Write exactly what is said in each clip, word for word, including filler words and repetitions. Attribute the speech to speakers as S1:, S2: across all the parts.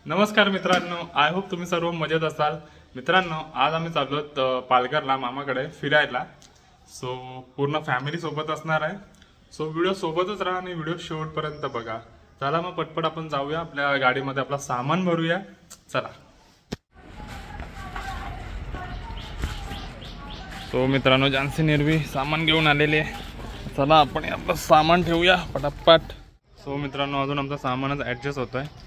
S1: नमस्कार मित्रांनो, I hope तुम्ही सर्व मजेत असाल। मित्रांनो, आज आम्ही चाललो पालघरला मामाकडे फिरायला। सो पूर्ण फॅमिली सोबत असणार आहे। सो व्हिडिओ सोबतच राहा आणि व्हिडिओ शेवटपर्यंत बघा। चला मग पटपट आपण जाऊया, आपल्या गाडीमध्ये आपला सामान भरूया। चला। सो मित्रांनो, जानसी निर्वी सामान घेऊन आलेले आहे। चला आपण आपलं सामान ठेवूया पटापट। सो मित्रांनो, अजून आमचं सामानच ऍडजस्ट होत आहे।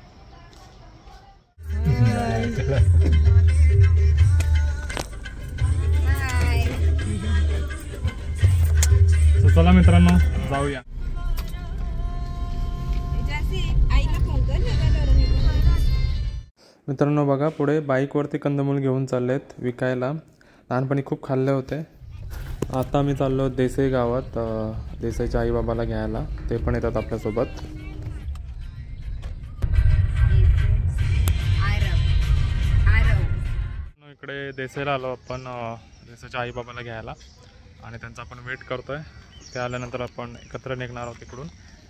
S1: चला मित्रांनो, जाऊया। मित्रांनो बघा, पुढे बाईक वरती कंदमूल घेऊन चाललेत विकायला। लहानपणी खूप खाल्ले होते। आता आम्ही चाललो देसाई गावात देसाईच्या आई बाबाला घ्यायला। ते पण येतात आपल्यासोबत। इकडे देसाईला आलो आपण देसाईच्या आई बाबाला घ्यायला आणि त्यांचा आपण वेट करतोय। ते आल्यानंतर आपण एकत्र निघणार आहोत तिकडून।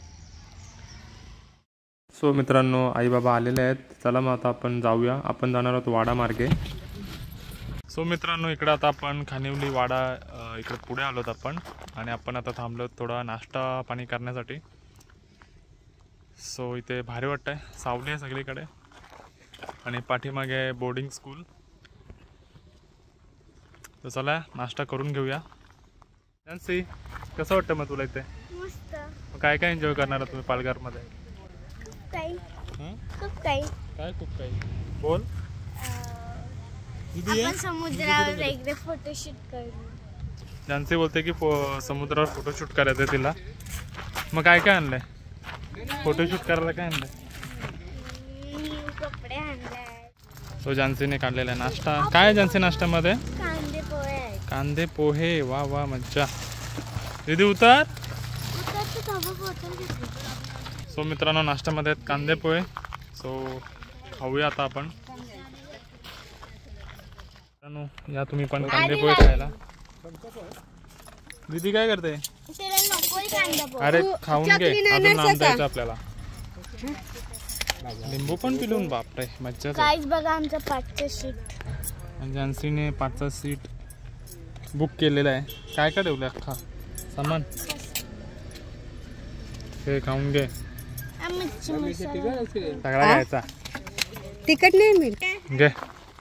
S1: सो मित्रांनो, आई बाबा आलेले आहेत। चला मग आता आपण जाऊया। आपण जाणार आहोत वाडा मार्गे। सो मित्रांनो, इकडे आता आपण खानिवली वाडा इकडे पुढे आलोत आपण आणि आपण आता थांबलो थोडा नाश्ता पाणी करण्यासाठी। सो इथे भारी वाटतंय, सावली आहे सगळीकडे आणि पाठीमागे बोर्डिंग स्कूल। तर चला नाश्ता करून घेऊया। जानसी, कसं वाटतं मग तुला इथे?
S2: मस्त।
S1: काय काय एन्जॉय करणार तुम्ही पालघरमध्ये?
S2: काही खूप काही
S1: काय खूप काही बोल।
S2: आपण समुद्रावर एकदा फोटोशूट करू।
S1: जानसी बोलते की समुद्रावर फोटोशूट करायचं आहे तिला। मग काय काय आणलंय फोटोशूट करायला? काय आणलंय?
S2: कपडे आणले।
S1: तो जानसीने काढलेला नाश्ता। काय जानसी नाश्त्यामध्ये?
S2: कांदे पोहे।
S1: कांदे पोहे, वा वा मज्जा। दीदी उतर। सो मित्रांनो, नाश्त्यामध्ये कांदे पोहे। सो खाऊया आता आपण। या तुम्ही पण कांदे पोहे खायला। दीदी काय करते? अरे खाऊन घे, अजून नाम द्यायचं आपल्याला। लिंबू पण पिलून, बापरे मज्जा।
S2: गाइस बघा, आमचं पाचचं सीट।
S1: जानसीने पाचचं सीट बुक केलेलं आहे। काय काय ठेवलं अख्खा सामान? हे खाऊन घे, सगळा घ्यायचा।
S2: तिखट नाही मिळत
S1: घे।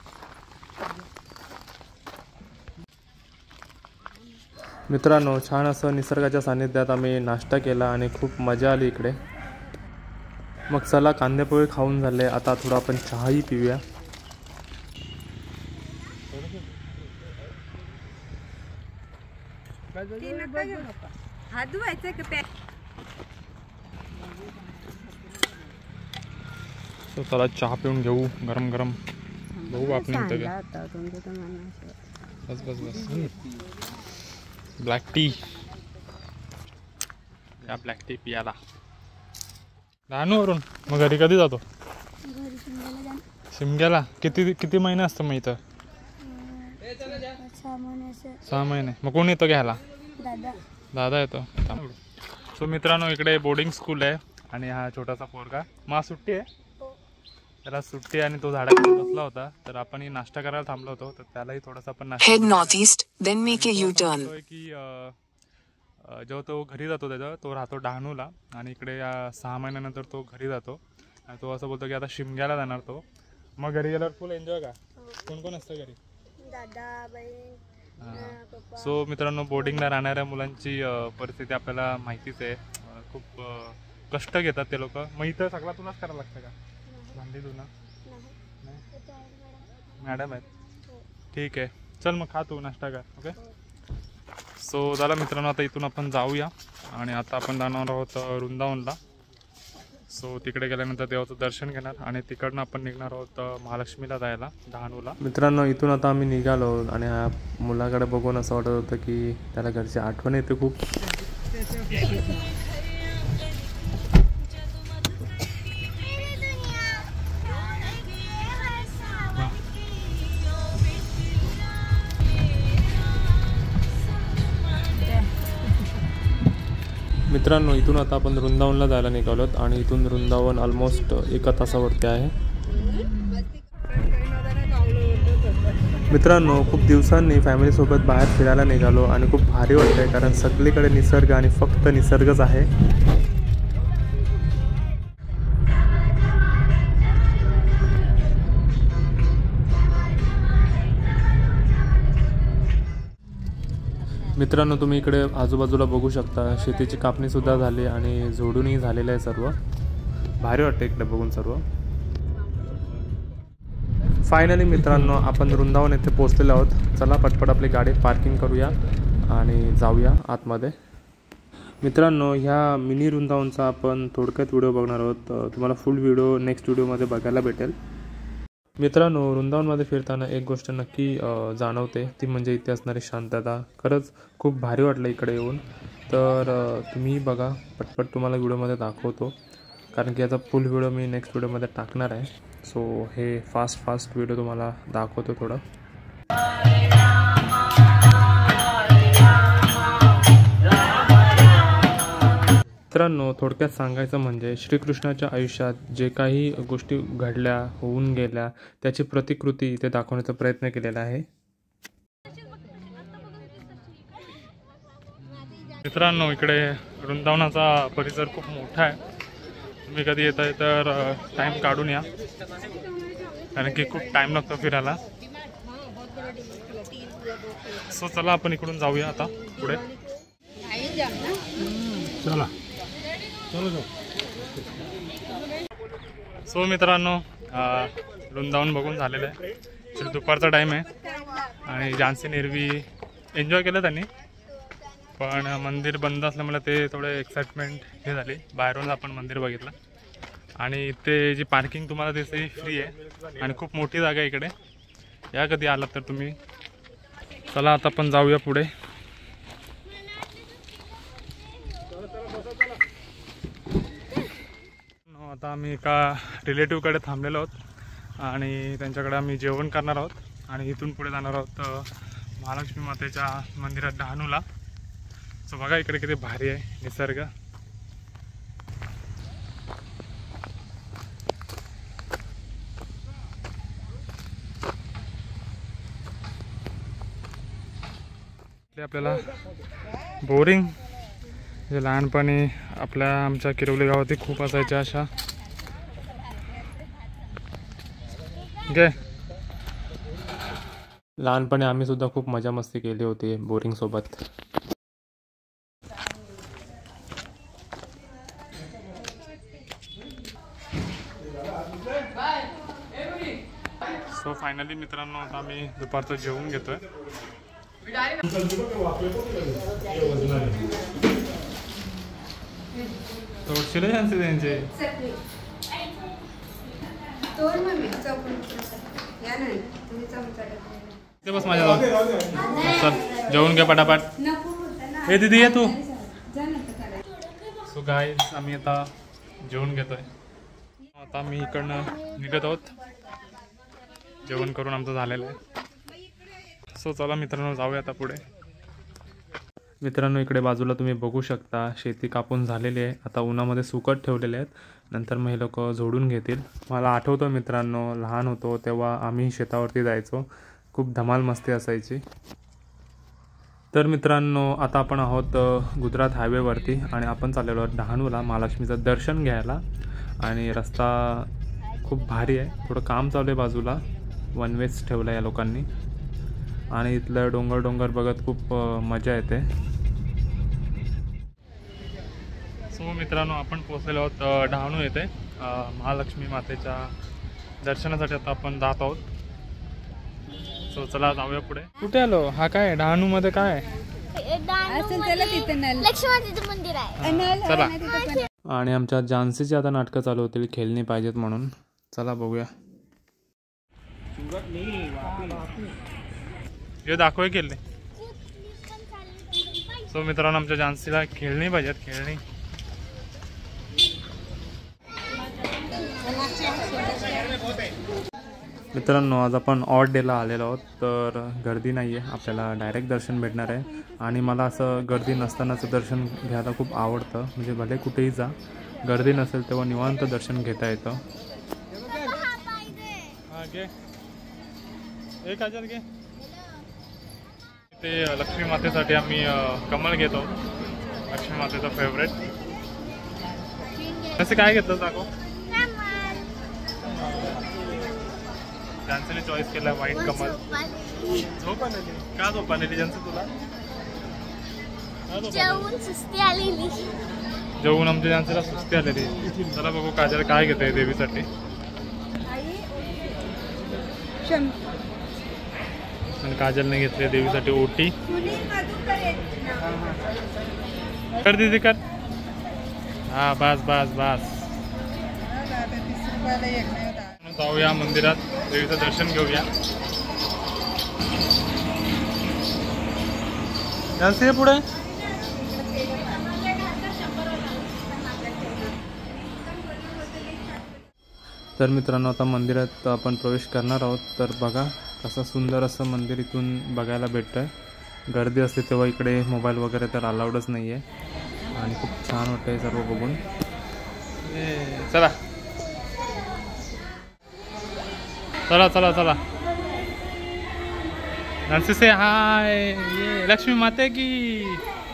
S1: मित्रांनो, छान असं निसर्गाच्या सानिध्यात आम्ही नाश्ता केला आणि खूप मजा आली इकडे। मग चला, कांदेपोहे खाऊन झाले, आता थोडं आपण चहाही पिऊया। तो चला चहा पिऊन घेऊ गरम गरम। बघू आपण बस बस बस। ब्लॅक टी या ब्लॅक टी पियाला लहानवरून। मग घरी कधी जातो? शिमग्याला किती किती महिने असतं मग इथं? सहा महिने। मग कोण येतो घ्यायला?
S2: दादा
S1: दादा येतो। सो मित्रांनो, इकडे बोर्डिंग स्कूल आहे आणि हा छोटासा पोरगा। मग सुट्टी आहे, त्याला सुट्टी आणि तो झाडाखाली बसला होता। तर आपण नाश्ता करायला थांबलो होतो, तर त्यालाही थोडासा आपण नाश्ता
S3: head north east then make a U turn.
S1: की जेव्हा तो घरी जातो त्याचा तो राहतो डहाणूला आणि इकडे सहा महिन्यानंतर तो घरी जातो आणि तो असं बोलतो की आता शिमग्याला जाणार तो। मग घरी गेल्यावर फुल एन्जॉय का? कोण कोण असतं घरी?
S2: दादा, बहीण।
S1: सो मित्रांनो, बोर्डिंगला राहणाऱ्या मुलांची परिस्थिती आपल्याला माहितीच आहे। खूप कष्ट घेतात ते लोक। मग इथं सगळा तुलाच करायला लागतं का? भांडी धुणं मॅडम आहेत? ठीक आहे, चल मग खा तू, नाश्ता कर। ओके। सो झालं मित्रांनो, आता इथून आपण जाऊया आणि आता आपण जाणार आहोत वृंदावनला। सो तिकडे गेल्यानंतर देवाचं दर्शन घेणार आणि तिकडनं आपण निघणार आहोत महालक्ष्मीला जायला डहाणूला। मित्रांनो, इथून आता आम्ही निघालो आणि ह्या मुलाकडे बघून असं वाटत होतं की त्याला घरची आठवण येते खूप। मित्रांनो, इथून आता आपण वृंदावनला जायला निघालोत आणि इथून वृंदावन ऑलमोस्ट एका तासावरती आहे। मित्रांनो, खूप दिवसांनी फॅमिलीसोबत बाहेर फिरायला निघालो आणि खूप भारी वाटतंय, कारण सगळीकडे निसर्ग आणि फक्त निसर्गच आहे. मित्रांनो, तुम्ही इकडे आजूबाजूला बघू शकता, शेतीची कापणीसुद्धा झाली आणि झोडूनही झालेलं आहे सर्व. भारी वाटतं इकडे बघून सर्व. फायनली मित्रांनो, आपण वृंदावन येथे पोहोचलेलो आहोत. चला पटपट आपली गाडी पार्किंग करूया आणि जाऊया आतमध्ये. मित्रांनो, ह्या मिनी वृंदावनचा आपण थोडक्यात व्हिडिओ बघणार आहोत. तुम्हाला फुल व्हिडिओ नेक्स्ट व्हिडिओमध्ये बघायला भेटेल. मित्रांनो, वृंदावनमध्ये फिरताना एक गोष्ट नक्की जाणवते, ती म्हणजे इथे असणारी शांतता. खरंच खूप भारी वाटलं इकडे येऊन. तर तुम्ही बघा, पटपट तुम्हाला व्हिडिओमध्ये दाखवतो, कारण की याचा फुल व्हिडिओ मी नेक्स्ट व्हिडिओमध्ये टाकणार आहे. सो हे फास्ट फास्ट व्हिडिओ तुम्हाला दाखवतो थोडं. मित्रांनो, थोडक्यात सांगायचं म्हणजे श्रीकृष्णाच्या आयुष्यात जे काही गोष्टी घडल्या, होऊन गेल्या, त्याची प्रतिकृती इथे दाखवण्याचा प्रयत्न केलेला आहे. मित्रांनो, इकडे वृंदावनाचा परिसर खूप मोठा आहे. तुम्ही कधी येत आहे तर टाईम काढून या, कारण की खूप टाईम लागतो फिरायला. सो चला आपण इकडून जाऊया आता पुढे. चला. सो मित्रांनो, वृंदावन बघून झालेलं आहे. ॲक्च्युली दुपारचा टाईम आहे आणि झांसी निरवी एन्जॉय केलं त्यांनी, पण मंदिर बंद असल्यामुळे ते थोडे एक्साइटमेंट हे झाली. बाहेरून आपण मंदिर बघितलं आणि इथे जी पार्किंग तुम्हाला दिसते फ्री आहे आणि खूप मोठी जागा आहे इकडे. या कधी आलात तर तुम्ही. चला आता आपण जाऊया पुढे. आता आम्ही एका रिलेटिव्हकडे थांबलेलो आहोत आणि त्यांच्याकडे आम्ही जेवण करणार आहोत आणि इथून पुढे जाणार आहोत महालक्ष्मी मातेच्या मंदिरात डहाणूला. सो बघा इकडे किती भारी आहे निसर्ग. आपल्याला बोरिंग जे लहानपणी आपल्या आमच्या किरवली गावात खूप असायच्या अशा. गे लहानपणी आम्ही सुद्धा खूप मजा मस्ती केली होती बोरिंग सोबत. सो फायनली मित्रांनो, आता आम्ही दुपारचं जेवून घेतोय. तोडशिले त्यांचे त्यांचे ते बस माझ्या चल जेवून घ्या पटापट. हे दीदी ये तू. सो गाईज, आम्ही आता जेवून घेतोय. आता आम्ही इकडनं निघत आहोत. जेवण करून आमचं झालेलं आहे. सो चला मित्रांनो, जाऊया आता पुढे. मित्रांनो, इकडे बाजूला तुम्ही बघू शकता, शेती कापून झालेली आहे. आता उन्हामध्ये सुकत ठेवलेले आहेत. नंतर मग हे लोक झोडून घेतील. मला आठवतं मित्रांनो, लहान होतो तेव्हा आम्ही शेतावरती जायचो. खूप धमाल मस्ती असायची. तर मित्रांनो, आता आपण आहोत गुजरात हायवेवरती आणि आपण चाललेलो आहोत डहाणूला महालक्ष्मीचं दर्शन घ्यायला. आणि रस्ता खूप भारी आहे. थोडं काम चालू आहे बाजूला, वन वेज ठेवलं या लोकांनी. आणि इथलं डोंगर डोंगर बघत खूप मजा येते. सो मित्रांनो, आपण पोहोचलेलो आहोत डहाणू येथे महालक्ष्मी मातेच्या दर्शनासाठी. आता आपण जात आहोत. सो चला जाऊया पुढे. कुठे आलो? हा काय डहाणू मध्ये काय
S2: लक्ष्मीचं मंदिर आहे.
S1: चला. आणि आमच्या झांसीची आता नाटकं चालू होतील, खेळणी पाहिजेत म्हणून. चला बघूया. हे दाखवूया खेळणे. सो मित्रांनो, आमच्या झांसीला खेळणी पाहिजेत, खेळणी. मित्रांनो, आज आपण ऑड डेला आलेलो आहोत, तर गर्दी नाही आहे. आपल्याला डायरेक्ट दर्शन भेटणार आहे. आणि मला असं गर्दी नसतानाचं दर्शन घ्यायला खूप आवडतं. म्हणजे भले कुठेही जा, गर्दी नसेल तेव्हा निवांत दर्शन घेता येतं. घे एक हजार घे. ते लक्ष्मी मातेसाठी आम्ही कमळ घेतो, लक्ष्मी मातेचा फेवरेट. कसं काय घेतलं दाखव. ज्यांचं चॉईस केलं व्हाईट कमल. झोप आलेली का? झोप आलेली ज्यांचं तुला
S2: जेवून सुस्ती आलेली.
S1: जेवून आमच्या ज्यांचं सुस्ती आलेली. चला बघू काजल काय घेते देवीसाठी. आणि काजलने घेतली देवीसाठी ओटी. कर दीदी कर. हा बस बस बस. जाऊया मंदिरात, देवीचं दर्शन घेऊया. जास्त पुढे. तर मित्रांनो आता मंदिरात आपण प्रवेश करणार आहोत. तर बघा कसं सुंदर असं मंदिर इथून बघायला भेटतंय. गर्दी असते तेव्हा इकडे मोबाईल वगैरे तर अलाउडच नाही आहे आणि खूप छान वाटतंय सर्व बघून. चला चला चला चला. नंसी से हाय. ये लक्ष्मी माते की.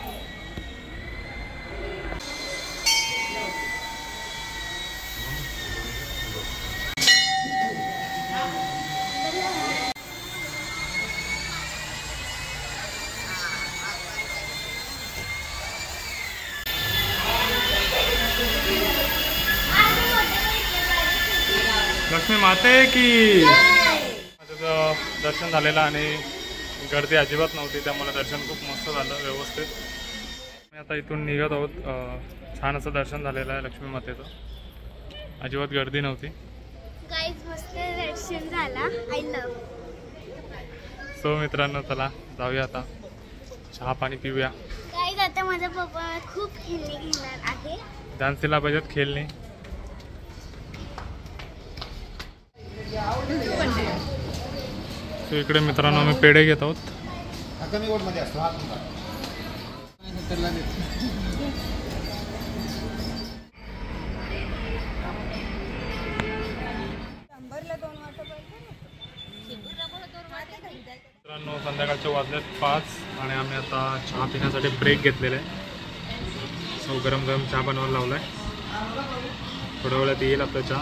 S1: लक्ष्मी माते की. माझं दर्शन झालेलं आणि गर्दी अजिबात नव्हती, त्यामुळे दर्शन खूप मस्त झालं व्यवस्थित. मी आता इथून निघत आहोत. छान असं दर्शन झालेलं आहे लक्ष्मी मातेचं. अजिबात गर्दी नव्हती.
S2: गाईज मस्त दर्शन झाला. I love.
S1: सो मित्रांनो चला जाऊया आता चहा पाणी पिऊया.
S2: गाईज आता माझा पप्पा खूप खेळणी घेणार आहे.
S1: डान्सीला पाहिजेत खेळणी. सो इकडे मित्रांनो आम्ही पेढे घेत आहोत. मित्रांनो संध्याकाळचे वाजलेत पाच आणि आम्ही आता चहा पिण्यासाठी ब्रेक घेतलेला आहे. सो गरम गरम चहा बनवायला लावलाय. थोड्या वेळात येईल आपला चहा.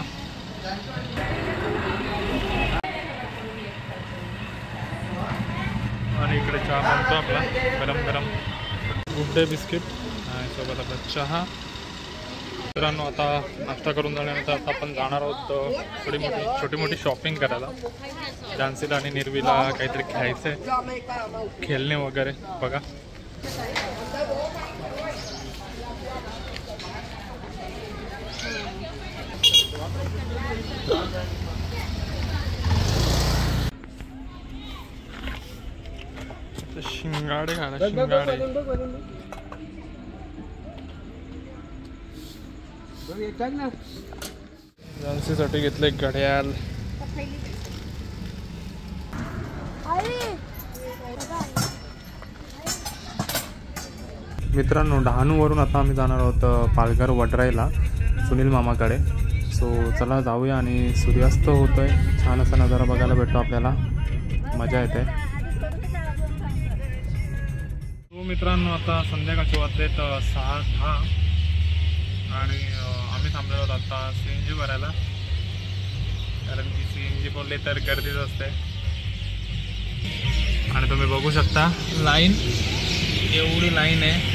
S1: आणि इकडे चहा बनतो आपला गरम गरम. गुड डे बिस्किट आणि सोबत आपला चहा. मित्रांनो आता नाश्ता करून झाल्यानंतर आता आपण जाणार आहोत थोडी मोठी छोटी मोठी शॉपिंग करायला. डान्सीला आणि निर्वीला काहीतरी खायचं आहे, खेळणे वगैरे. बघा शिंगाडे खाला. शिंगाडे डान्सीसाठी घेतले घड्याळ. मित्रांनो डहाणूवरून आता आम्ही जाणार आहोत पालघर वडराईला सुनील मामाकडे. सो चला जाऊया. आणि सूर्यास्त होतोय. छान असा नजारा बघायला भेटतो आपल्याला. मजा येते. तो मित्रांनो आता संध्याकाळचे वाजलेत सहा दहा आणि आम्ही थांबलेलो आहोत आता सी एन जी भरायला. कारण की सी एन जी बोलले तर गर्दीच असते. आणि तुम्ही बघू शकता लाईन, एवढी लाईन आहे.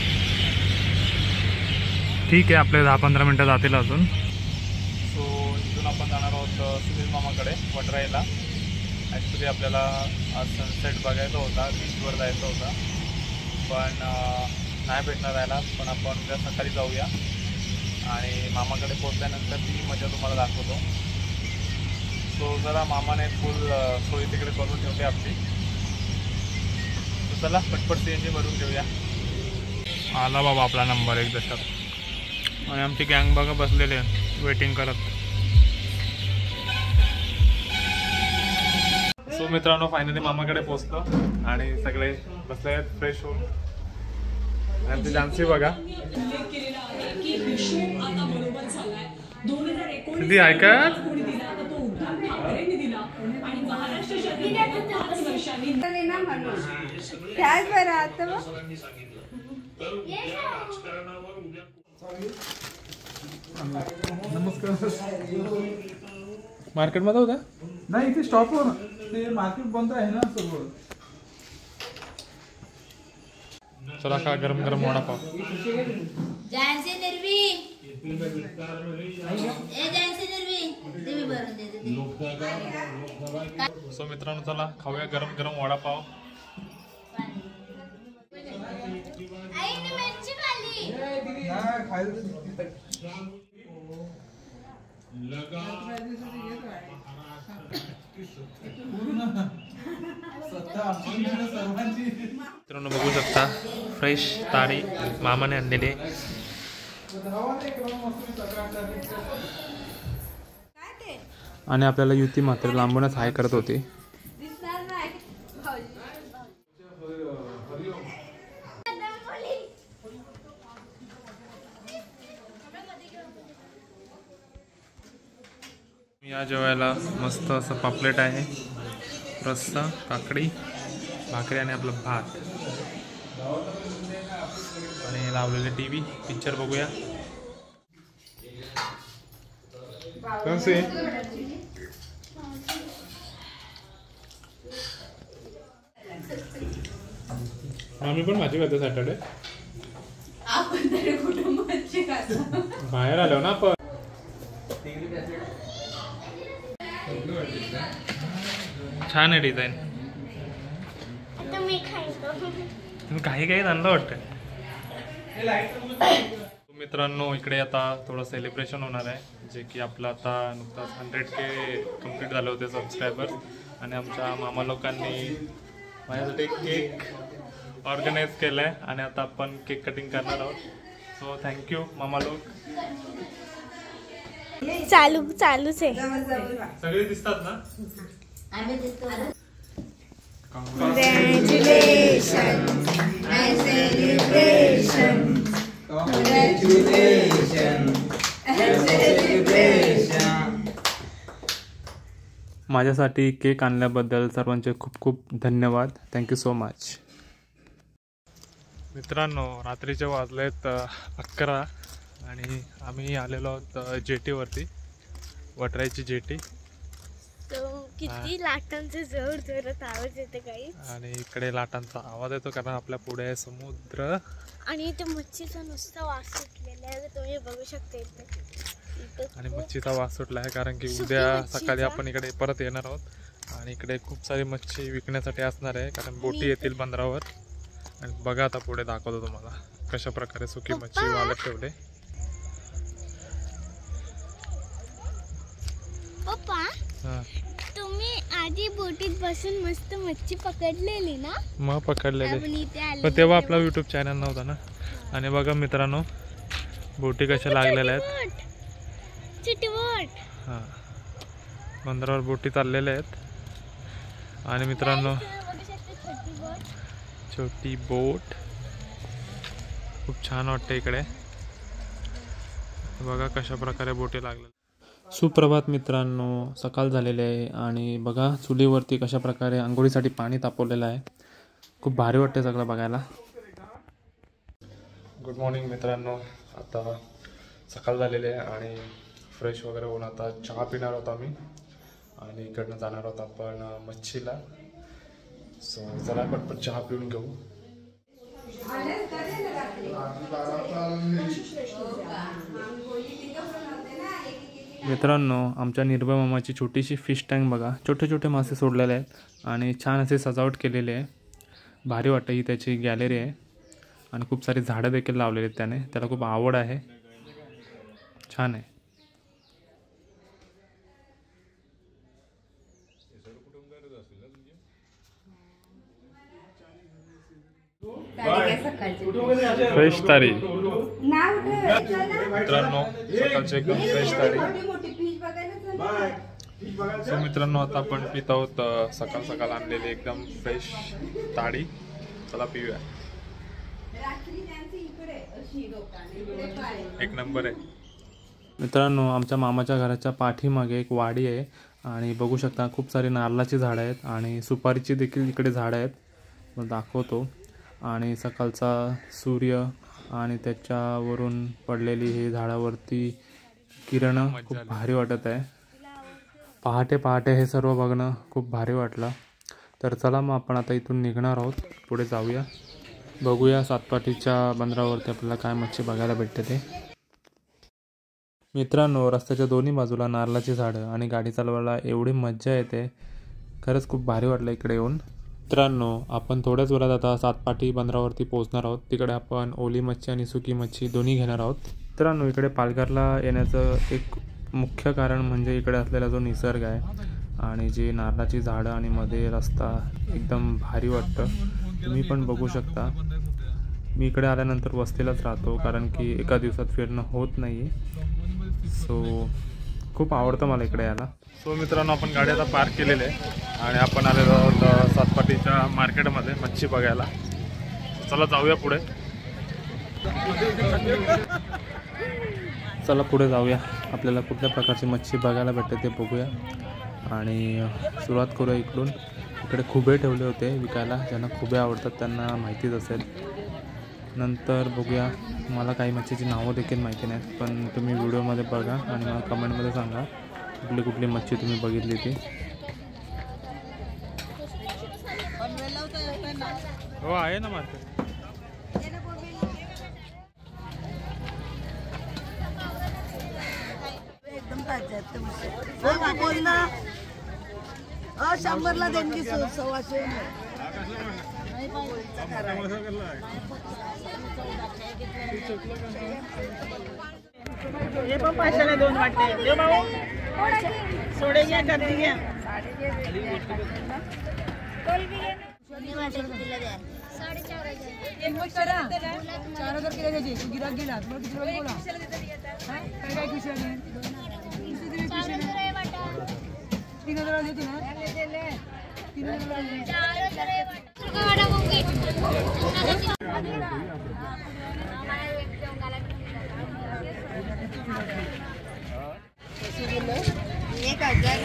S1: ठीक आहे आपले दहा पंधरा मिनटं जातील अजून. सो इथून आपण जाणार आहोत सुनील मामाकडे वडराईला. ॲक्च्युली आपल्याला आज सनसेट बघायचा होता, बीचवर जायचं होता, पण नाही भेटणार जायला. पण आपण उद्या सकाळी जाऊया आणि मामाकडे पोचल्यानंतर ती मजा तुम्हाला दाखवतो. सो जरा मामाने फुल सोयी तिकडे करून ठेवली आपली. तर चला पटपट सी एन जी भरून घेऊया. आला बाबा आपला नंबर एक दशात आणि आमची गँग बघा बसलेले आहे वेटिंग करत. सो मित्रांनो फायनली मामाकडे पोचलो आणि सगळे बसले आहेत फ्रेश होऊन. आणि ती डान्सी बघा किती ऐकत
S4: ना म्हणून त्याच बरं आता बघ.
S1: मार्केट मध्ये होता
S5: नाही इथे स्टॉपवर ते मार्केट बंद आहे ना सर्व.
S1: चला का गरम गरम वडापाव.
S6: जानसी निर्वी ए जानसी निर्वी तुम्ही भरून देते.
S1: सो मित्रांनो चला खाऊया गरम गरम वडापाव.
S2: आईने मिरची खाल्ली.
S5: नाही खायचं
S1: मित्रांनो बघू शकता फ्रेश तारी मामाने आणलेली. आणि आपल्याला युती मात्र लांबूनच हाय करत होती.
S4: दिसणार नाही.
S1: या जेवायला मस्त असं पापलेट आहे, रस्सा, काकडी, भाकरी आणि आपलं भात आणि लावलेले टी व्ही. पिक्चर बघूया. कसे आम्ही पण माझी करतो सॅटर्डे.
S4: आपण तरी कुठं मच्छी खातो.
S1: बाहेर आलो ना आपण. छान आहे डिझाईन.
S2: आता मी खायचो.
S1: तुम्ही काही काही आणलं वाटतं. मित्रांनो इकडे आता थोडं सेलिब्रेशन होणार आहे, जे की आपलं आता नुकताच हंड्रेड के कम्प्लीट झाले होते सबस्क्रायबर्स. आणि आमच्या मामा लोकांनी माझ्यासाठी केक ऑर्गनाईज केलं आहे आणि आता आपण केक कटिंग करणार आहोत. सो थँक्यू मामा लोक.
S2: चालू चालूच आहे.
S1: सगळे दिसतात ना.
S6: आम्ही देतो.
S1: माझ्यासाठी केक आणल्याबद्दल सर्वांचे खूप खूप धन्यवाद. Thank you so much. मित्रांनो रात्रीचे वाजलेत अकरा आणि आम्ही आलेलो आहोत जेटीवरती, वटराईची जेटी.
S2: तो किती लाटांचा जोर जोरात आवाज येतो काही.
S1: आणि इकडे लाटांचा आवाज येतो कारण आपल्या पुढे आहे समुद्र.
S2: आणि ते मच्छीचा नुसता वास सुटलेला आहे, तुम्ही बघू शकता इथे.
S1: आणि मच्छीचा वास सुटला आहे कारण की उद्या सकाळी आपण इकडे परत येणार आहोत आणि इकडे खूप सारी मच्छी विकण्यासाठी असणार आहे कारण बोटी येतील बंदरावर. आणि बघा आता पुढे दाखवतो तुम्हाला कशा प्रकारे सुकी मच्छी वालत ठेवले.
S2: पप्पा
S1: हा
S2: तुम्ही आधी बोटीत बसून मस्त मच्छी पकडलेली ना.
S1: मग पकडलेले,
S2: आपण इथे आले
S1: पण तेव्हा आपला युट्यूब चॅनल नव्हता ना. आणि बघा मित्रांनो बोटी कशा लागलेल्या आहेत.
S2: चिटवट.
S1: हां बंदरावर बोटी चाललेल्या आहेत. आणि मित्रांनो छोटी बोट खूप छान वाटते इकडे. बघा कशा प्रकारे बोटी लागलेल्या. सुप्रभात मित्रांनो, सकाळ झालेली आहे आणि बघा चुलीवरती कशा प्रकारे आंघोळीसाठी पाणी तापवलेलं आहे. खूप भारी वाटते सगळं बघायला. गुड मॉर्निंग मित्रांनो. आता सकाळ झालेली आहे आणि फ्रेश वगैरे होऊन आता चहा पिणार आहोत आम्ही आणि इकडनं जाणार आहोत आपण मच्छीला. सो जरा पटपट चहा पिऊन घेऊ. मित्रांनो आमच्या निर्भय मामाची छोटीशी फिश टँक बघा, छोटे छोटे मासे सोडलेले आहेत आणि छान असे सजावट केलेली आहे. भारी वाटतं. ही त्याची गॅलरी आहे आणि खूप सारी झाडं देखील लावलेली आहेत त्याने. त्याला खूप आवड आहे. छान आहे. फ्रेश तारी मित्रांनो, सकाळची एकदम फ्रेश तारी. सो मित्रांनो आता आपण पित आहोत सकाळ सकाळ आणलेली एकदम फ्रेश ताडी. चला पिऊया. एक नंबर आहे. मित्रांनो आमच्या मामाच्या घराच्या पाठीमागे एक वाडी आहे आणि बघू शकता खूप सारी नारळाची झाडं आहेत आणि सुपारीची देखील इकडे झाडं आहेत. मग दाखवतो. आणि सकाळचा सूर्य आणि त्याच्यावरून पडलेली हे झाडावरती किरण खूप भारी वाटत आहे. पहाटे पहाटे हे सर्व बघणं खूप भारी वाटलं. तर चला मग आपण आता इथून निघणार आहोत, पुढे जाऊया, बघूया सातपाटीच्या बंदरावरती आपल्याला काय मच्छी बघायला भेटते ते. मित्रांनो, रस्त्याच्या दोन्ही बाजूला नारळाची झाडं आणि गाडी चालवायला एवढी मज्जा येते, खरंच खूप भारी वाटलं इकडे येऊन. मित्रांनो, आपण थोड्याच वेळात आता सातपाटी बंदरावरती पोहोचणार आहोत. तिकडे आपण ओली मच्छी आणि सुकी मच्छी दोन्ही घेणार आहोत. मित्रांनो, इकडे पालघरला येण्याचं एक मुख्य कारण म्हणजे इकडे असलेला जो निसर्ग आहे आणि जी नारळाची झाडं आणि मध्ये रस्ता एकदम भारी वाटतं. तुम्ही पण बघू शकता. मी इकडे आल्यानंतर वस्तीलाच राहतो कारण की एका दिवसात फिरणं होत नाही. सो खूप आवडतं मला इकडे यायला. सो मित्रांनो, आपण गाडी आता पार्क केलेली आहे आणि आपण आलेलो आहोत सातपाटीच्या मार्केटमध्ये मच्छी बघायला. चला जाऊया पुढे. चला पुढे जाऊया, आपल्याला कुठल्या प्रकारची मच्छी बघायला भेटते ते बघूया आणि सुरुवात करूया इकडून. इकडे खुबे ठेवले होते विकायला, ज्यांना खुबे आवडतात त्यांना माहितीच असेल. नंतर बघूया, मला काही मच्छीची नावं देखील माहिती नाहीत, पण तुम्ही व्हिडिओमध्ये बघा आणि मला कमेंटमध्ये सांगा कुठली कुठली मच्छी तुम्ही बघितली ती. हो आहे ना मार्केट.
S7: शंभरला देणगी सव्वाशे. हे पण पाचशेला दोन वाटते. देव भाऊ सोडे घ्या, गर्दी घ्या. चार हजार किलो द्यायची. तू गिराक गेला तुला किती वेळ बोला काय काय खुशी आहे. तीन हजार देते ना. तीन एक हजार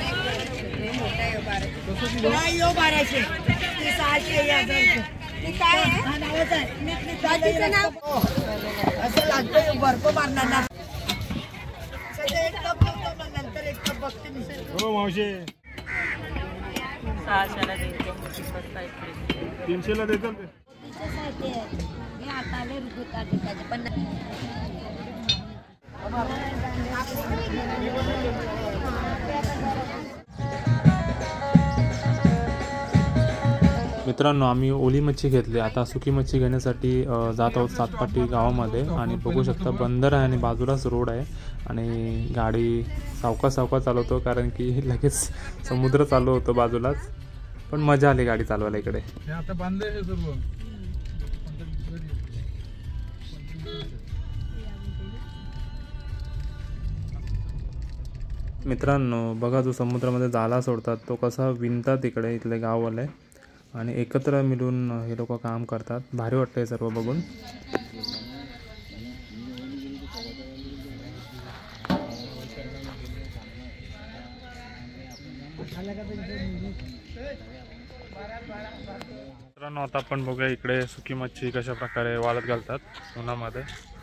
S7: नाही यो बाराशे ते सहाशे हजार. काय आहे असं लागतं बर्फ मारणार ना. एक टप बघतो नंतर एक टप बघते मी.
S1: हो मावशी,
S7: सहाशेला देतो.
S1: तीनशेला देतात ते. मित्रांनो, आम्ही ओली मच्छी घेतली. आता सुकी मच्छी घेण्यासाठी जात आहोत सातपाटी गावामध्ये आणि बघू शकता बंदर आहे आणि बाजूलाच रोड आहे आणि गाडी सावकाश सावकाश चालवतो कारण की लगेच समुद्र चालू होतो बाजूलाच. पण मजा आली गाडी चालवायला इकडे.
S5: आता बांधले हे सर्व.
S1: मित्रांनो, बघा जो समुद्रामध्ये जाळा सोडतात तो कसा विणतात इकडे इथले गाववाले आणि एकत्र मिळून हे लोक काम करतात. भारी वाटतं हे सर्व बघून. मित्रांनो, आता आपण बघूया इकडे सुकी मच्छी कशा प्रकारे वाळत घालतात उन्हामध्ये.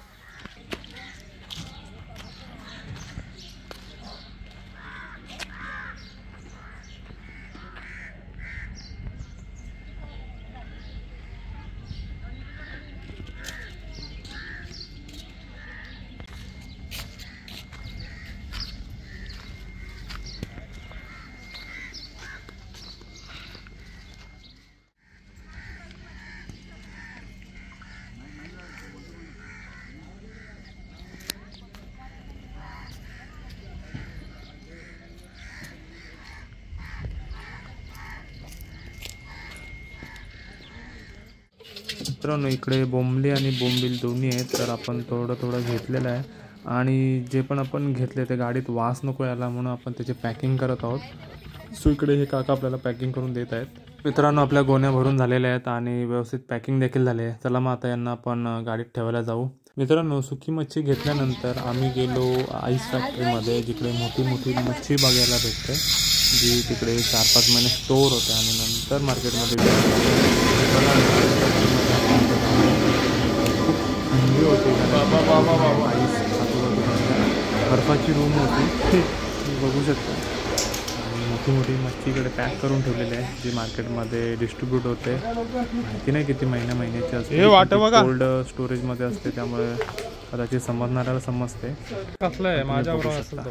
S1: मित्रांनो, इकडे बोंबली आणि बोंबील दोन्ही आहेत, तर आपण थोडं थोडं घेतलेलं आहे आणि जे पण आपण घेतले ते गाडीत वास नको यायला म्हणून आपण त्याची पॅकिंग करत आहोत. सो इकडे हे काका आपल्याला पॅकिंग करून देत आहेत. मित्रांनो, आपल्या गोण्या भरून झालेल्या आहेत आणि व्यवस्थित पॅकिंग देखील झाले आहे. चला मग आता यांना आपण गाडीत ठेवायला जाऊ. मित्रांनो, सुकी मच्छी घेतल्यानंतर आम्ही गेलो आईस फॅक्टरीमध्ये, जिकडे मोठी मोठी मच्छी बघायला भेटते. जी तिकडे चार पाच महिने स्टोअर होते आणि नंतर मार्केटमध्ये खूप थंडी होती. आईस बर्फाची रूम होती बघू शकता. आणि मोठी मोठी मच्छी इकडे पॅक करून ठेवलेली आहे जी मार्केटमध्ये डिस्ट्रीब्यूट होते. माहिती नाही किती महिन्या महिन्याची असते, कोल्ड स्टोरेजमध्ये असते, त्यामुळे कदाचित समजणाऱ्याला समजते. कसलं आहे माझ्याबरोबर असं.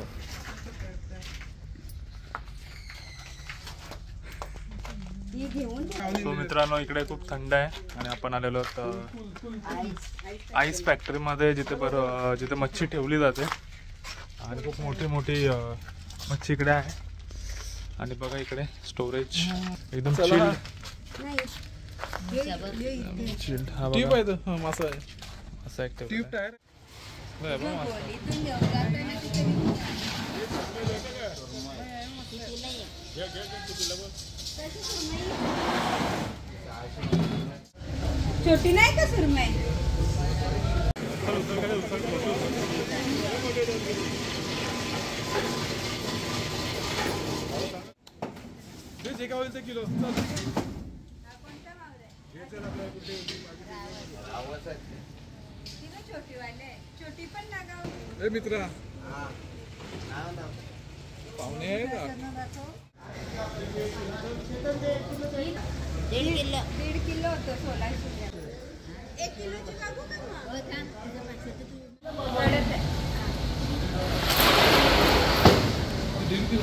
S1: तो मित्रांनो इकडे खूप थंड आहे आणि आपण आलेलो आहोत आईस फॅक्टरीमध्ये जिथे बरं जिथे मच्छी ठेवली जाते आणि खूप मोठी मोठी मच्छी इकडे आहे. आणि बघा इकडे स्टोरेज एकदम चिल्ड चिल्ड. हा बघा
S5: मासा आहे
S1: असं एक
S5: ट्यूब टायर.
S4: छोटी नाही का सुरमई?
S5: किलो
S4: छोटी पण लागा
S5: मित्रा पाहुणे आहे का?
S6: दीड किलो
S4: दीड किलो होतो सोळाशे. एक किलोची लागू का
S5: दीड किलो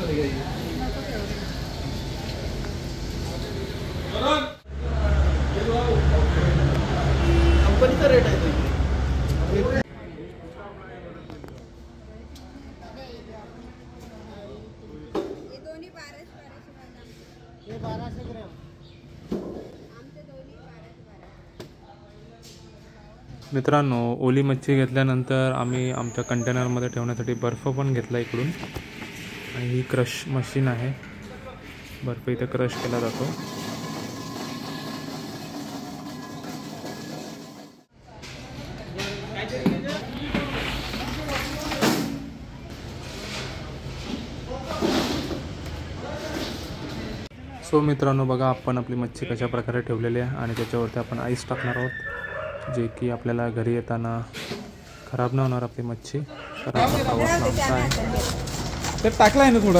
S5: कंपनीचा रेट आहे तो.
S4: दोन्ही बाराशे बाराशे ग्राम. आमचे दोन्ही बाराशे बाराशे.
S1: मित्रांनो ओली मच्छी घेतल्यानंतर आम्ही आमच्या कंटेनरमध्ये ठेवण्यासाठी बर्फ पण घेतला इकडून. आणि ही क्रश मशीन आहे, बर्फ इथे क्रश केला जातो. सो मित्रांनो बघा आपण आपली मच्छी कशा प्रकारे ठेवलेली आहे आणि त्याच्यावरती आपण आईस टाकणार आहोत जे की आपल्याला घरी येताना खराब न होणार आपली मच्छी. तर आपला प्रवास लांबचा आहे.
S5: तर टाकला आहे ना थोडा.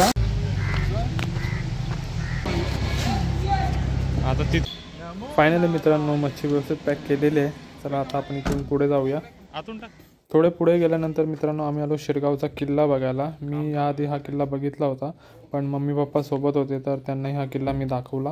S1: आता ती फायनली मित्रांनो मच्छी व्यवस्थित पॅक केलेली आहे. चला आता आपण इथून पुढे जाऊया. आतून टाक. थोडे पुढे गेल्यानंतर मित्रांनो आम्ही आलो शिरगावचा किल्ला बघायला. मी याआधी हा किल्ला बघितला होता पण मम्मी पप्पा सोबत होते तर त्यांनाही हा किल्ला मी दाखवला.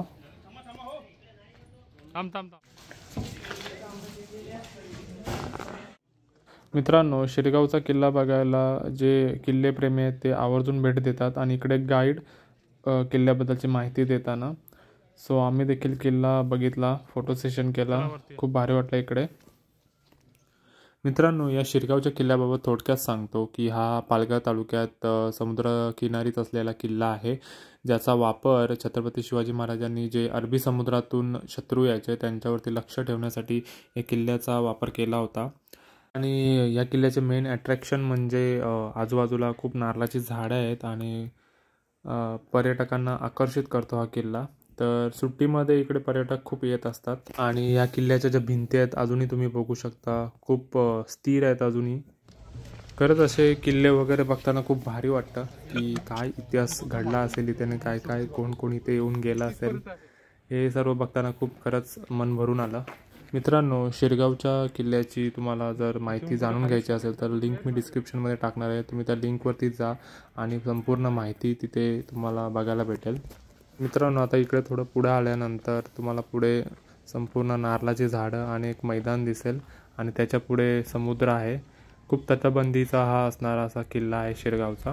S1: मित्रांनो शिरगावचा किल्ला बघायला जे किल्लेप्रेमी आहेत ते आवर्जून भेट देतात आणि इकडे गाईड किल्ल्याबद्दलची माहिती देताना. सो आम्ही देखील किल्ला बघितला, फोटो सेशन केला, खूप भारी वाटलं इकडे. मित्रांनो या शिरगावच्या किल्ल्याबाबत थोडक्यात सांगतो की हा पालघर तालुक्यात समुद्रकिनारीच असलेला किल्ला आहे ज्याचा वापर छत्रपती शिवाजी महाराजांनी जे अरबी समुद्रातून शत्रू यायचे त्यांच्यावरती लक्ष ठेवण्यासाठी या किल्ल्याचा वापर केला होता. आणि या किल्ल्याचे मेन अट्रॅक्शन म्हणजे आजूबाजूला खूप नारळाची झाडं आहेत आणि पर्यटकांना आकर्षित करतो हा किल्ला. तर सुट्टीमध्ये इकडे पर्यटक खूप येत असतात. आणि या किल्ल्याच्या ज्या भिंती आहेत अजूनही तुम्ही बघू शकता खूप स्थिर आहेत अजूनही. खरंच असे किल्ले वगैरे बघताना खूप भारी वाटतं की काय इतिहास घडला असेल इथे, काय काय कोण कोण इथे येऊन गेला असेल, हे सर्व बघताना खूप खरंच मन भरून आलं. मित्रांनो शिरगावच्या किल्ल्याची तुम्हाला जर माहिती जाणून घ्यायची असेल तर लिंक मी डिस्क्रिप्शनमध्ये टाकणार आहे. तुम्ही त्या लिंकवरती जा आणि संपूर्ण माहिती तिथे तुम्हाला बघायला भेटेल. मित्रांनो आता इकडे थोडं पुढे आल्यानंतर तुम्हाला पुढे संपूर्ण नारळाची झाडं आणि एक मैदान दिसेल आणि त्याच्या पुढे समुद्र आहे. खूप तटबंदीचा हा असणारा असा किल्ला आहे शिरगावचा.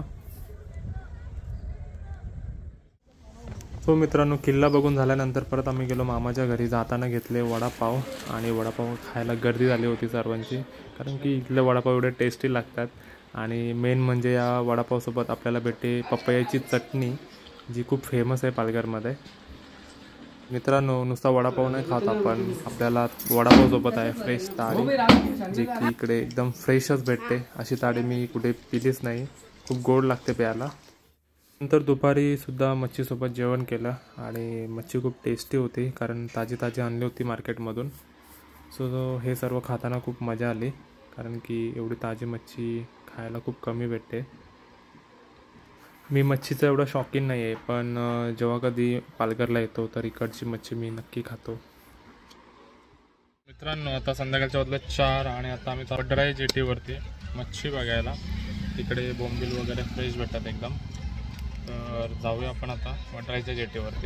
S1: सो मित्रांनो किल्ला बघून झाल्यानंतर परत आम्ही गेलो मामाच्या घरी. जाताना घेतले वडापाव आणि वडापाव खायला गर्दी झाली होती सर्वांची कारण की इथले वडापाव एवढे टेस्टी लागतात. आणि मेन म्हणजे या वडापावसोबत आपल्याला भेटते पपयाची चटणी जी खूप फेमस आहे पालघरमध्ये. मित्रांनो नुसता वडापाव नाही खात आपण, आपल्याला वडापावसोबत आहे फ्रेश ताडी जी की इकडे एकदम फ्रेशच भेटते. अशी ताडी मी कुठे पिलीच नाही, खूप गोड लागते प्यायला. नंतर दुपारी सुद्धा मच्छीसोबत जेवण केलं आणि मच्छी खूप टेस्टी होती कारण ताजी ताजी आणली होती मार्केटमधून. सो हे सर्व खाताना खूप मजा आली कारण की एवढी ताजी मच्छी खायला खूप कमी भेटते. मी मच्छीचा एवढा शौकीन नाही आहे, पण जेव्हा कधी पालघरला येतो तर इकडची मच्छी मी नक्की खातो. मित्रांनो, आता संध्याकाळच्या वाजले चार आणि आता आम्ही वड्राई जेटीवरती मच्छी बघायला. तिकडे बोंबील वगैरे फ्रेश भेटतात एकदम. तर जाऊया आपण आता वड्राईच्या जेटीवरती.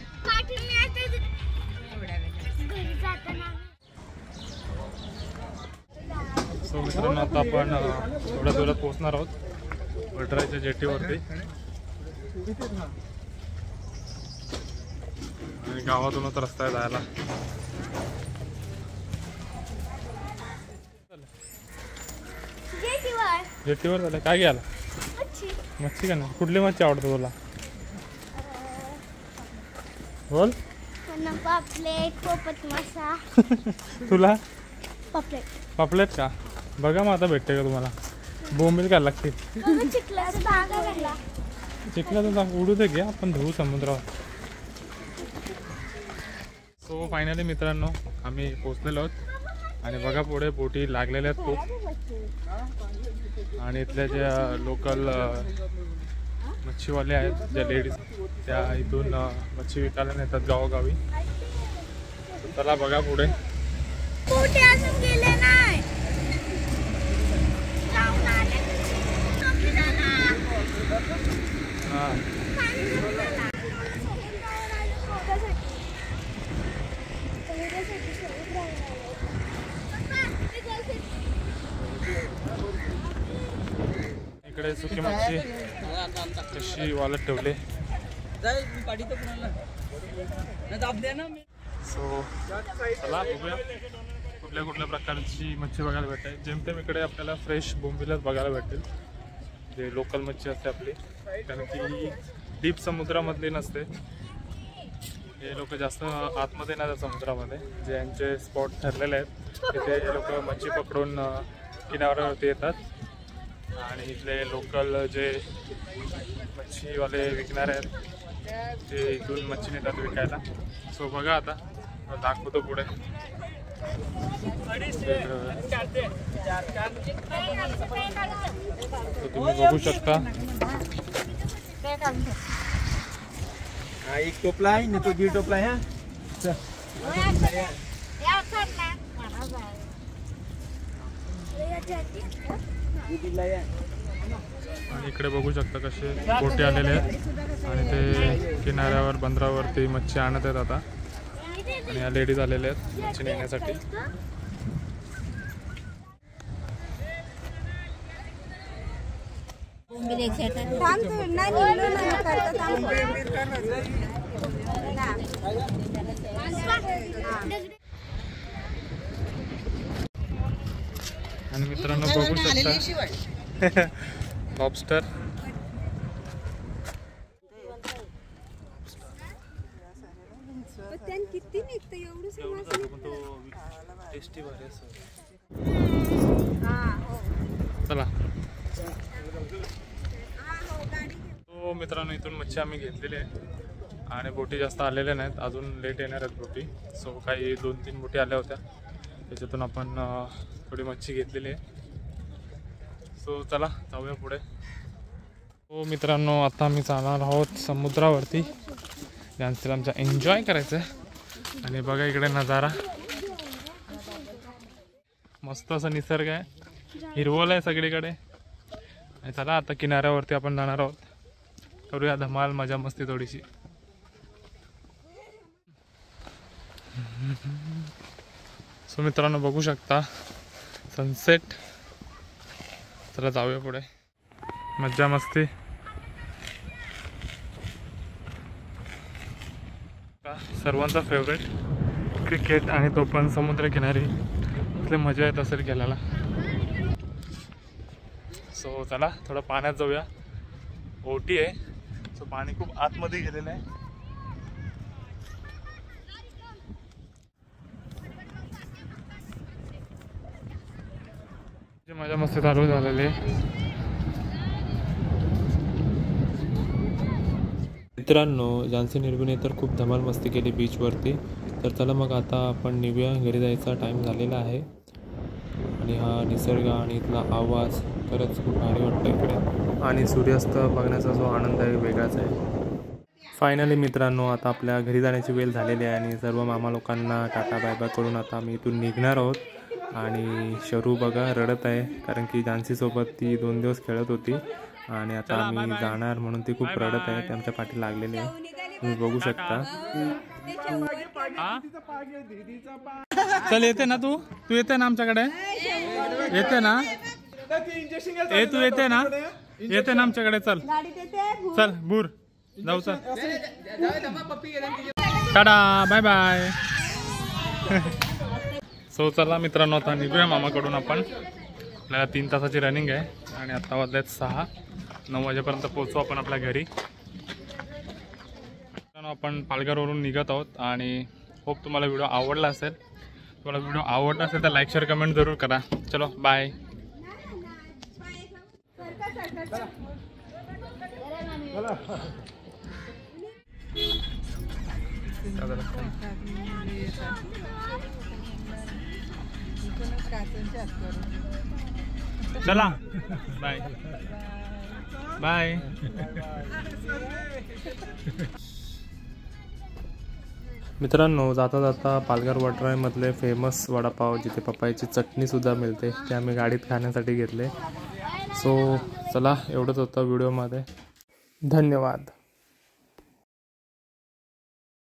S1: सो मित्रांनो, आता आपण थोड्या दूरात पोहोचणार आहोत वड्राईच्या जेटीवरती. आणि गावातूनच रस्ता आहे जायला. जेटीवर झालं काय घ्यायला? मच्छी का नाही? कुठली मच्छी आवडते तुला? बोल.
S2: पापलेट, पोपट मासा.
S1: तुला
S2: पापलेट.
S1: पापलेट का? बघा मग आता भेटते का तुम्हाला? बोंबील काय लागते?
S2: चिखलाचा धागा घातला.
S1: चिखलाचा धागा उडू दे, घ्या आपण धुवू समुद्रावर. सो फायनली मित्रांनो, आम्ही पोचलेलो आहोत आणि बघा पुढे बोटी लागलेल्या आहेत खूप. आणि इथल्या ज्या लोकल मच्छीवाले आहेत, ज्या लेडीज, त्या इथून मच्छी विकायला नेतात गावोगावी. चला बघा पुढे.
S2: कुठे अजून गेले नाही.
S1: हां इकडे सुकी मच्छी कशी वालत ठेवले. सो चला बघूया कुठल्या कुठल्या प्रकारची मच्छी बघायला भेटते. जेमतेम इकडे आपल्याला फ्रेश बोंबीलच बघायला भेटेल, जे लोकल मच्छी असते आपली, कारण की डीप समुद्रामधली नसते. हे लोक जास्त आतमध्ये नाही जातात समुद्रामध्ये. जे यांचे स्पॉट ठरलेले आहेत तिथे हे लोक मच्छी पकडून किनाऱ्यावरती येतात आणि इथले लोकल जे मच्छीवाले विकणारे आहेत ते इथून मच्छी नेतात विकायला. सो बघा आता दाखवतो पुढे. तुम्ही बघू शकता.
S5: हा एक टोपला आहे ना, तो दीड टोपला आहे.
S1: आणि इकडे बघू शकता कसे बोटी आलेले आहेत आणि ते किनाऱ्यावर बंदरावरती मच्छी आणत आहेत आता. आणि या लेडीज आलेल्या आहेत मच्छी नेण्यासाठी. आणि मित्रांनो बघू शकता लॉबस्टर.
S4: किती निघतं एवढं
S1: टेस्टी भारी. चला. तो मित्रांनो इथून मच्छी आम्ही घेतलेली आहे आणि बोटी जास्त आलेल्या नाहीत अजून, लेट येणार आहेत बोटी. सो काही दोन तीन बोटी आल्या होत्या, त्याच्यातून आपण थोडी मच्छी घेतलेली आहे. सो चला जाऊया पुढे. हो मित्रांनो, आता आम्ही जाणार आहोत समुद्रावरती. डान्सला आमचा एन्जॉय करायचं आहे. आणि बघा इकडे नजारा मस्त असा निसर्ग आहे, हिरवळ आहे सगळीकडे. आणि चला आता किनाऱ्यावरती आपण जाणार आहोत, करूया धमाल मजा मस्ती थोडीशी. सो मित्रांनो बघू शकता सनसेट. चला जाऊया पुढे, मज्जा मस्ती. सर्वांचा फेवरेट क्रिकेट आणि तो पण समुद्रकिनारी. इथली मजा येत असेल खेळायला. सो चला थोडं पाण्यात जाऊया. ओटी आहे, सो पाणी खूप आतमध्ये गेलेलं आहे. मजा मस्ती चालू झालेली आहे.
S8: मित्रांनो, जानसी निर्वीने तर खूप धमाल मस्ती केली बीचवरती. तर चला मग आता आपण निघूया, घरी जायचा टाईम झालेला आहे. आणि हा निसर्ग आणि इथला आवाज खरंच खूप भारी वाटतं इकडे. आणि सूर्यास्त बघण्याचा जो आनंद आहे वेगळाच आहे. फायनली मित्रांनो, आता आपल्या घरी जाण्याची वेळ झालेली आहे आणि सर्व मामा लोकांना टाटा बाय बाय करून आता आम्ही इथून निघणार आहोत. आणि शरू बघा रडत आहे, कारण की जानसीसोबत ती दोन दिवस खेळत होती आणि आता आम्ही जाणार म्हणून ती खूप रडत आहे. त्यांच्या पाठी लागलेली आहे, तुम्ही बघू शकता.
S1: चल येते ना तू तू येते ना आमच्याकडे, येते ना ए तू येते ना येते ना आमच्याकडे. चल चल भूर जाऊ, चल टाटा बाय बाय. सो चला मित्रांनो, आता निघूया मामाकडून आपण. आपल्याला तीन तासाची रनिंग आहे आणि आत्ता वाजल्यात सहा. नऊ वाजेपर्यंत पोहोचू आपण आपल्या घरी. आपण पालघरवरून निघत आहोत आणि होप तुम्हाला व्हिडिओ आवडला असेल. तुम्हाला व्हिडिओ आवडला असेल तर लाईक शेअर कमेंट जरूर करा. चलो बाय. चला बाय बाय.
S8: मित्रांनो, जाता जाता पालघर वॉटरमधले फेमस वडापाव, जिथे पपईची चटणीसुद्धा मिळते, ते आम्ही गाडीत खाण्यासाठी घेतले. सो चला, एवढंच होतं व्हिडिओमध्ये. धन्यवाद.